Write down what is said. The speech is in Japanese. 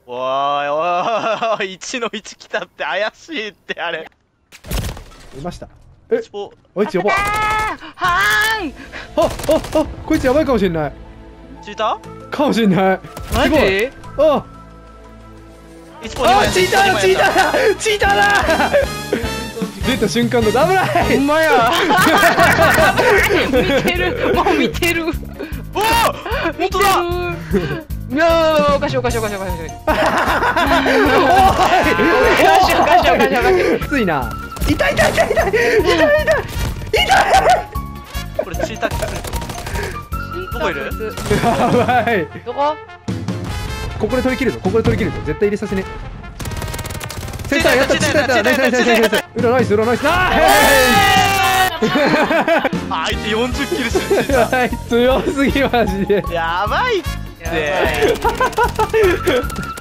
おーいおーい、1の1来たって怪しいってあれ。 いました。え、 お、 あいつやばっ。 はーい。 あ、こいつやばいかもしれない。 チータかもしれない。 マすごい。 ジ？ あ、 1ポ2万円。 チーターだ、チーターだ、チーターだ。出た瞬間の危なほい。 んまや。見てる。もう見てる。 おお本当だ。 いやー、おかしいおかしいおかしいおかしい。 おい。 おかしいおかしいおかしいおかしい。 きついな。痛い痛い痛い痛い痛い痛い。 これチーター来る。どこいる？ やばい。 どこ？ ここで取り切るぞ、ここで取り切るぞ、絶対入れさせね。センターやった、チーターやった、ナイスナイスナイスナイス。裏ナイス、裏ナイス、ナイ相手40キルしてるチータス。強すぎマジで。 ー。やばいって。 やばい。